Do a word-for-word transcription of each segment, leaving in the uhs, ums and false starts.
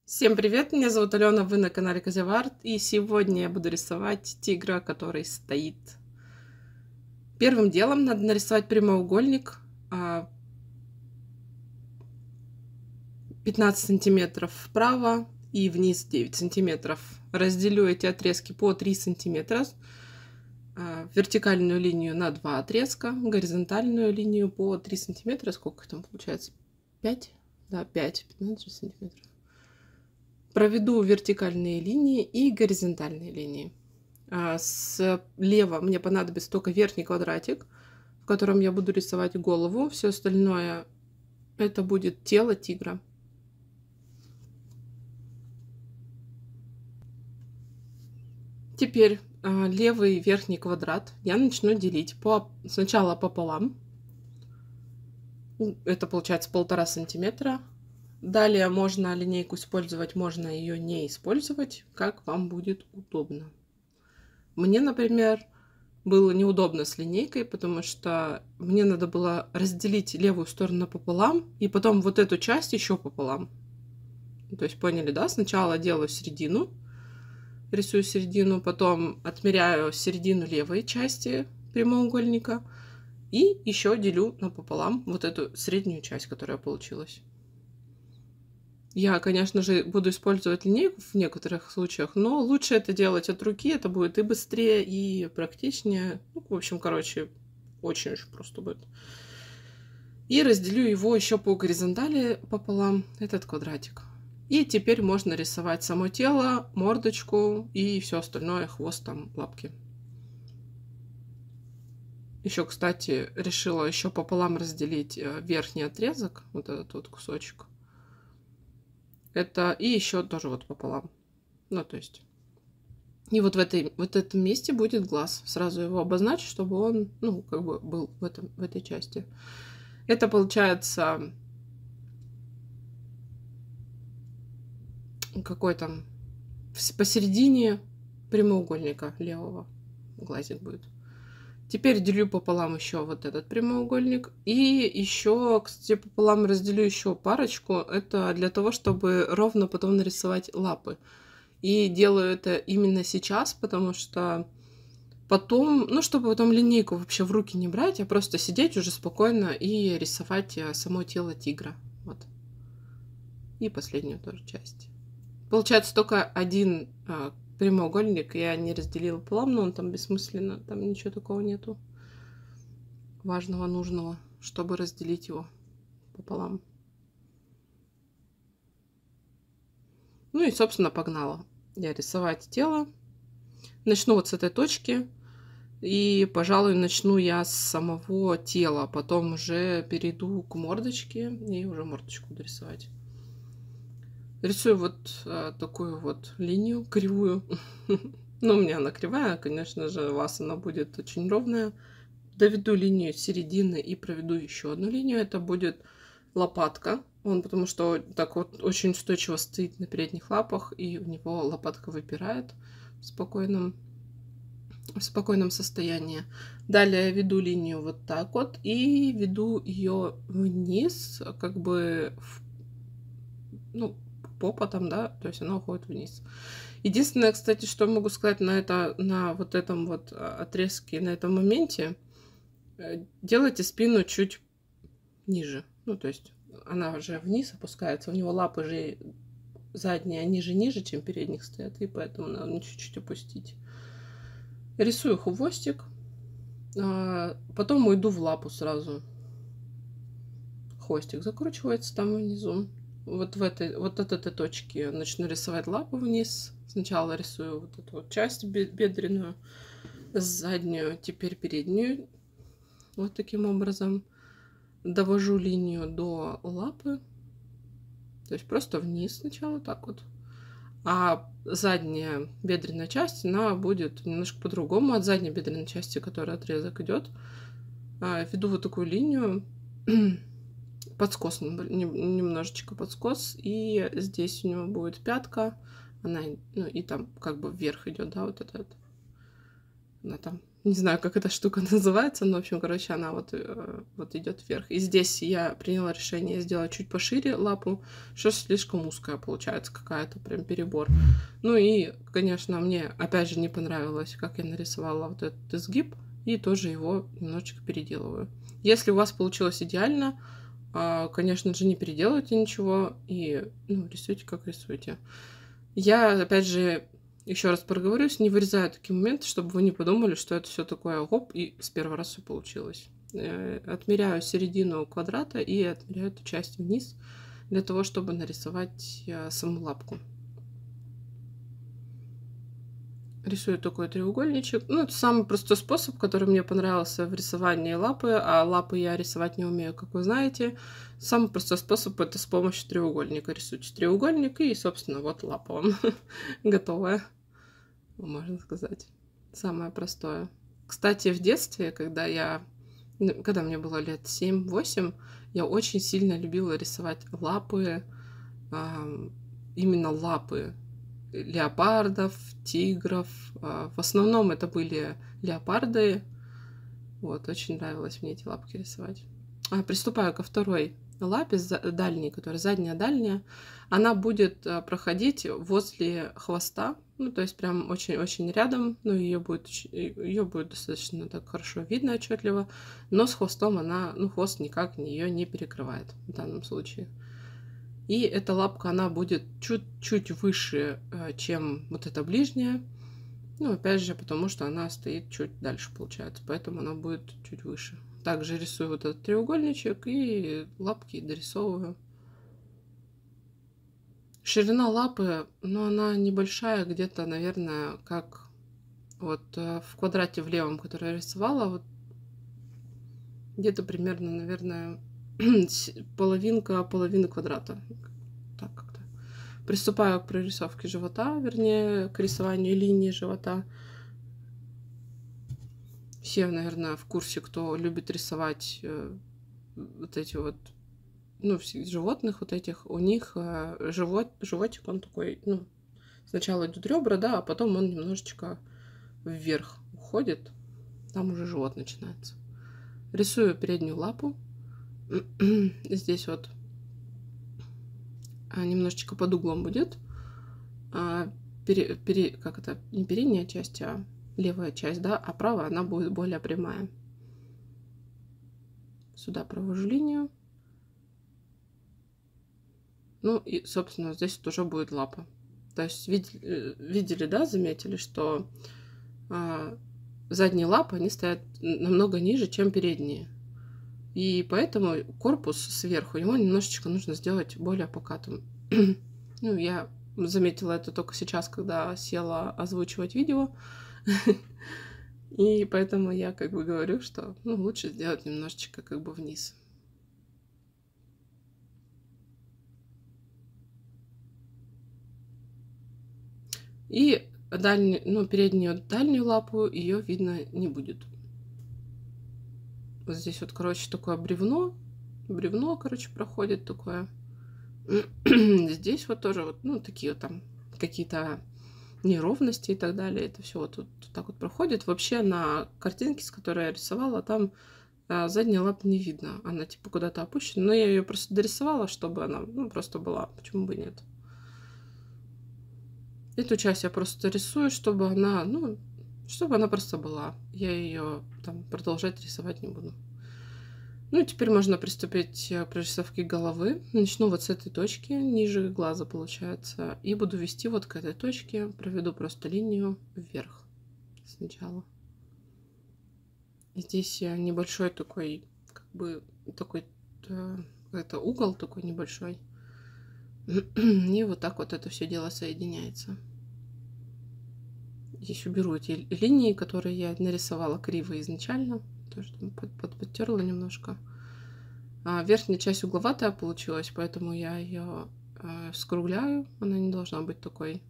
Всем привет, меня зовут Алена, вы на канале Козяварт, и сегодня я буду рисовать тигра, который стоит. Первым делом надо нарисовать прямоугольник пятнадцать сантиметров вправо и вниз девять сантиметров. Разделю эти отрезки по три сантиметра, вертикальную линию на два отрезка, горизонтальную линию по три сантиметра, сколько там получается? пять? Да, пять, пятнадцать сантиметров. Проведу вертикальные линии и горизонтальные линии. Слева мне понадобится только верхний квадратик, в котором я буду рисовать голову. Все остальное это будет тело тигра. Теперь левый верхний квадрат я начну делить по, сначала пополам. Это получается полтора сантиметра. Далее можно линейку использовать, можно ее не использовать, как вам будет удобно. Мне, например, было неудобно с линейкой, потому что мне надо было разделить левую сторону пополам, и потом вот эту часть еще пополам. То есть поняли, да? Сначала делаю середину, рисую середину, потом отмеряю середину левой части прямоугольника и еще делю напополам вот эту среднюю часть, которая получилась. Я, конечно же, буду использовать линейку в некоторых случаях, но лучше это делать от руки, это будет и быстрее, и практичнее. Ну, в общем, короче, очень-очень просто будет. И разделю его еще по горизонтали пополам, этот квадратик. И теперь можно рисовать само тело, мордочку и все остальное, хвост, там, лапки. Еще, кстати, решила еще пополам разделить верхний отрезок, вот этот вот кусочек. Это и еще тоже вот пополам. Ну, то есть. И вот в этой вот этом месте будет глаз. Сразу его обозначу, чтобы он, ну, как бы был в этом в этой части. Это получается какой там посередине прямоугольника левого глазик будет. Теперь делю пополам еще вот этот прямоугольник. И еще, кстати, пополам разделю еще парочку. Это для того, чтобы ровно потом нарисовать лапы. И делаю это именно сейчас, потому что потом, ну, чтобы потом линейку вообще в руки не брать, а просто сидеть уже спокойно и рисовать само тело тигра. Вот. И последнюю тоже часть. Получается только один прямоугольник я не разделила пополам, но он там бессмысленно, там ничего такого нету важного, нужного, чтобы разделить его пополам. Ну и, собственно, погнала я рисовать тело. Начну вот с этой точки, и, пожалуй, начну я с самого тела, потом уже перейду к мордочке и уже мордочку буду рисовать. Рисую вот а, такую вот линию кривую. Ну, у меня она кривая, конечно же, у вас она будет очень ровная. Доведу линию середины и проведу еще одну линию. Это будет лопатка. Он потому что так вот очень устойчиво стоит на передних лапах, и у него лопатка выпирает в спокойном, в спокойном состоянии. Далее я веду линию вот так вот и веду ее вниз, как бы, в, ну, попа там, да, то есть она уходит вниз. Единственное, кстати, что могу сказать на это, на вот этом вот отрезке, на этом моменте, делайте спину чуть ниже. Ну, то есть она уже вниз опускается, у него лапы же задние, они же ниже, чем передних стоят, и поэтому надо чуть-чуть опустить. Рисую хвостик, потом уйду в лапу сразу. Хвостик закручивается там внизу. Вот в этой, вот от этой точки начну рисовать лапу вниз. Сначала рисую вот эту вот часть бедренную, заднюю, теперь переднюю. Вот таким образом. Довожу линию до лапы. То есть просто вниз сначала так вот. А задняя бедренная часть, она будет немножко по-другому от задней бедренной части, которая отрезок идет. Веду вот такую линию. Подскос, немножечко подскос, и здесь у него будет пятка, она, ну, и там как бы вверх идет, да, вот этот, она там Не знаю, как эта штука называется, но, в общем, короче, она вот, э, вот идет вверх. И здесь я приняла решение сделать чуть пошире лапу, что слишком узкая получается какая-то, прям перебор. Ну и, конечно, мне опять же не понравилось, как я нарисовала вот этот изгиб, и тоже его немножечко переделываю. Если у вас получилось идеально, а, конечно же, не переделывайте ничего и, ну, рисуйте, как рисуете. Я, опять же, еще раз проговорюсь, не вырезаю такие моменты, чтобы вы не подумали, что это все такое гоп, и с первого раза все получилось. Э, Отмеряю середину квадрата и отмеряю эту часть вниз для того, чтобы нарисовать э, саму лапку. Рисую такой треугольничек. Ну, это самый простой способ, который мне понравился в рисовании лапы, а лапы я рисовать не умею, как вы знаете. Самый простой способ — это с помощью треугольника. Рисуйте треугольник, и, собственно, вот лапа вам готовая, можно сказать. Самое простое. Кстати, в детстве, когда я, ну, когда мне было лет семь-восемь, я очень сильно любила рисовать лапы, а, именно лапы леопардов, тигров. А, В основном это были леопарды. Вот, очень нравилось мне эти лапки рисовать. А, приступаю ко второй лапе, за- дальней, которая задняя-дальняя. Она будет а, проходить возле хвоста, ну, то есть прям очень-очень рядом. Ну, ее будет, оч- ее будет достаточно так хорошо видно, отчетливо. Но с хвостом она, ну, хвост никак ее не перекрывает в данном случае. И эта лапка, она будет чуть-чуть выше, э, чем вот эта ближняя. Ну, опять же, потому что она стоит чуть дальше, получается. Поэтому она будет чуть выше. Также рисую вот этот треугольничек и лапки дорисовываю. Ширина лапы, ну, она небольшая, где-то, наверное, как вот э, в квадрате в левом, который я рисовала, вот где-то примерно, наверное, половинка половины квадрата. Так как-то. Приступаю к прорисовке живота, вернее, к рисованию линии живота. Все, наверное, в курсе, кто любит рисовать э, вот эти вот, ну, всех животных вот этих, у них э, живот, животик, он такой, ну, сначала идут ребра, да, а потом он немножечко вверх уходит, там уже живот начинается. Рисую переднюю лапу. Здесь вот а, немножечко под углом будет. А, пере, пере, как это, не передняя часть, а левая часть, да, а правая, она будет более прямая. Сюда провожу линию. Ну и, собственно, здесь вот уже будет лапа. То есть видели, видели, да, заметили, что а, задние лапы, они стоят намного ниже, чем передние. И поэтому корпус сверху, его немножечко нужно сделать более покатым. Ну, я заметила это только сейчас, когда села озвучивать видео. И поэтому я как бы говорю, что ну, лучше сделать немножечко как бы вниз. И дальнюю, ну, переднюю дальнюю лапу ее видно не будет. Вот здесь вот, короче, такое бревно. Бревно, короче, проходит такое. Здесь вот тоже вот, ну, такие вот там какие-то неровности и так далее. Это все вот, вот так вот проходит. Вообще на картинке, с которой я рисовала, там а, задняя лапа не видно. Она типа куда-то опущена. Но я ее просто дорисовала, чтобы она, ну, просто была. Почему бы нет? Эту часть я просто рисую, чтобы она, ну, чтобы она просто была. Я ее там продолжать рисовать не буду. Ну, теперь можно приступить к прорисовке головы. Начну вот с этой точки, ниже глаза получается. И буду вести вот к этой точке. Проведу просто линию вверх сначала. Здесь небольшой такой, как бы, такой, это угол такой небольшой. И вот так вот это все дело соединяется. Здесь уберу эти линии, которые я нарисовала криво изначально. Тоже под, под, подтерла немножко. А верхняя часть угловатая получилась, поэтому я ее э, скругляю. Она не должна быть такой.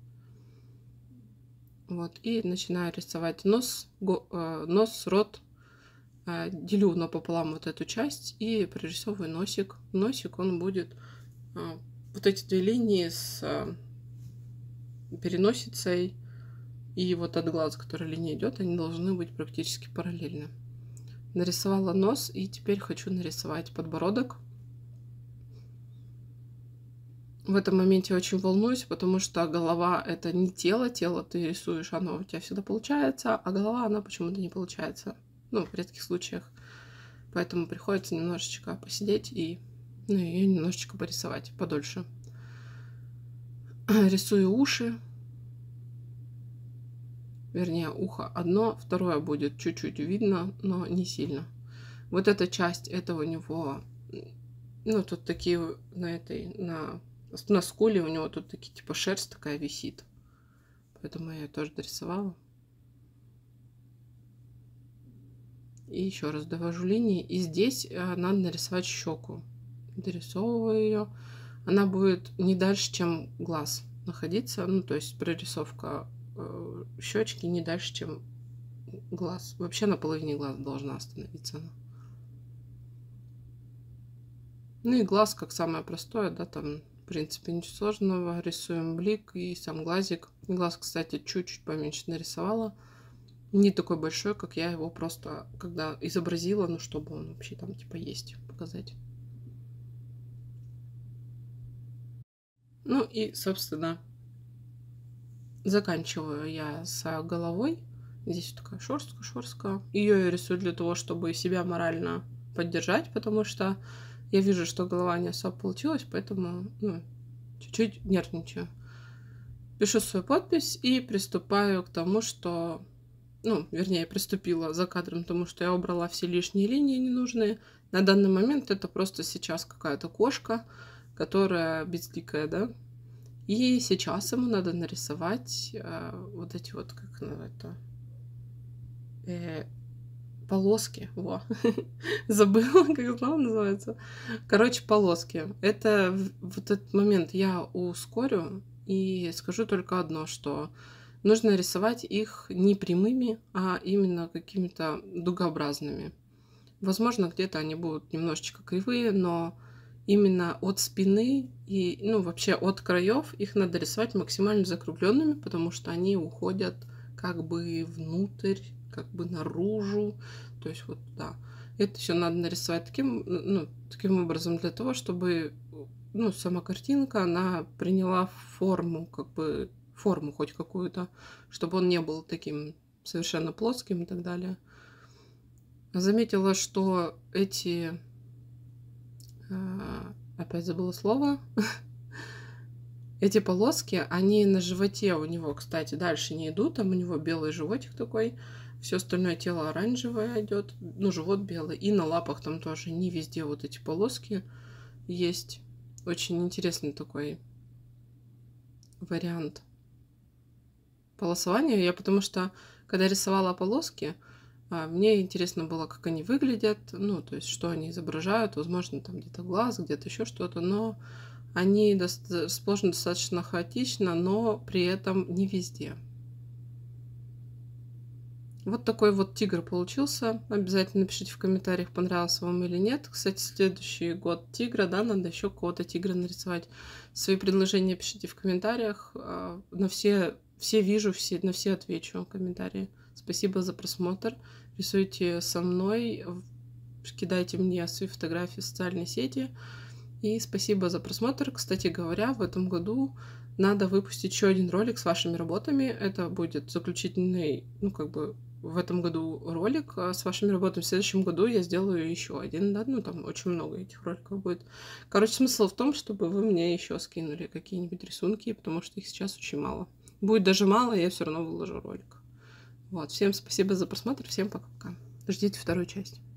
Вот. И начинаю рисовать нос, го, э, нос, рот. Э, делю напополам вот эту часть и прорисовываю носик. Носик, он будет э, вот эти две линии с э, переносицей и вот от глаза, который линия идет, они должны быть практически параллельны. Нарисовала нос, и теперь хочу нарисовать подбородок. В этом моменте очень волнуюсь, потому что голова — это не тело. Тело ты рисуешь, оно у тебя всегда получается, а голова, она почему-то не получается. Ну, в редких случаях. Поэтому приходится немножечко посидеть и, ну, ее немножечко порисовать подольше. Рисую уши. Вернее, ухо одно, второе будет чуть-чуть видно, но не сильно. Вот эта часть, это у него, ну, тут такие на этой, на, на скуле у него тут такие, типа, шерсть такая висит. Поэтому я ее тоже дорисовала. И еще раз довожу линии. И здесь надо нарисовать щеку. Дорисовываю ее. Она будет не дальше, чем глаз находиться. Ну, то есть прорисовка э, щечки не дальше, чем глаз. Вообще на половине глаза должна остановиться она. Ну и глаз, как самое простое, да, там, в принципе, ничего сложного. Рисуем блик и сам глазик. Глаз, кстати, чуть-чуть поменьше нарисовала. Не такой большой, как я его просто, когда изобразила, ну, чтобы он вообще там, типа, есть, показать. Ну и, собственно, заканчиваю я с головой. Здесь такая шорстка-шорстка. Ее я рисую для того, чтобы себя морально поддержать, потому что я вижу, что голова не особо получилась, поэтому, ну, чуть-чуть нервничаю. Пишу свою подпись и приступаю к тому, что... Ну, вернее, приступила за кадром к тому, что я убрала все лишние линии ненужные. На данный момент это просто сейчас какая-то кошка, которая безликая, да. И сейчас ему надо нарисовать э, вот эти вот, как ну, это, э, полоски. Во. Забыла, как слово называется. Короче, полоски. Это вот этот момент я ускорю и скажу только одно, что нужно рисовать их не прямыми, а именно какими-то дугообразными. Возможно, где-то они будут немножечко кривые, но именно от спины и, ну, вообще от краев их надо рисовать максимально закругленными, потому что они уходят как бы внутрь, как бы наружу. То есть вот, да. Это все надо нарисовать таким, ну, таким образом для того, чтобы, ну, сама картинка, она приняла форму, как бы, форму хоть какую-то, чтобы он не был таким совершенно плоским и так далее. Заметила, что эти... Опять забыла слово. Эти полоски, они на животе у него, кстати, дальше не идут. Там у него белый животик такой. Все остальное тело оранжевое идет. Ну, живот белый. И на лапах там тоже не везде вот эти полоски есть. Очень интересный такой вариант полосования. Я потому что, когда рисовала полоски, мне интересно было, как они выглядят, ну, то есть, что они изображают. Возможно, там где-то глаз, где-то еще что-то, но они доста- сложены достаточно хаотично, но при этом не везде. Вот такой вот тигр получился. Обязательно напишите в комментариях, понравился вам или нет. Кстати, следующий год тигра, да, надо еще кого-то тигра нарисовать. Свои предложения пишите в комментариях. На все, все вижу, все, на все отвечу комментарии. Спасибо за просмотр. Рисуйте со мной, кидайте мне свои фотографии в социальные сети. И спасибо за просмотр. Кстати говоря, в этом году надо выпустить еще один ролик с вашими работами. Это будет заключительный, ну, как бы, в этом году ролик с вашими работами. В следующем году я сделаю еще один, да, ну, там очень много этих роликов будет. Короче, смысл в том, чтобы вы мне еще скинули какие-нибудь рисунки, потому что их сейчас очень мало. Будет даже мало, я все равно выложу ролик. Вот, всем спасибо за просмотр, всем пока-пока. Ждите вторую часть.